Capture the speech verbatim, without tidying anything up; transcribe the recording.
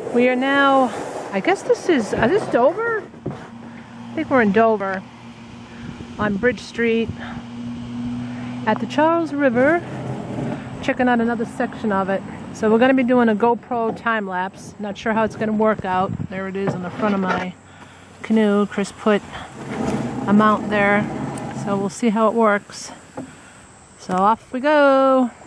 We are now, I guess this is, is this Dover? I think we're in Dover on Bridge Street at the Charles River, checking out another section of it. So we're going to be doing a GoPro time lapse. Not sure how it's going to work out. There it is on the front of my canoe. Chris put a mount there, so we'll see how it works. So off we go.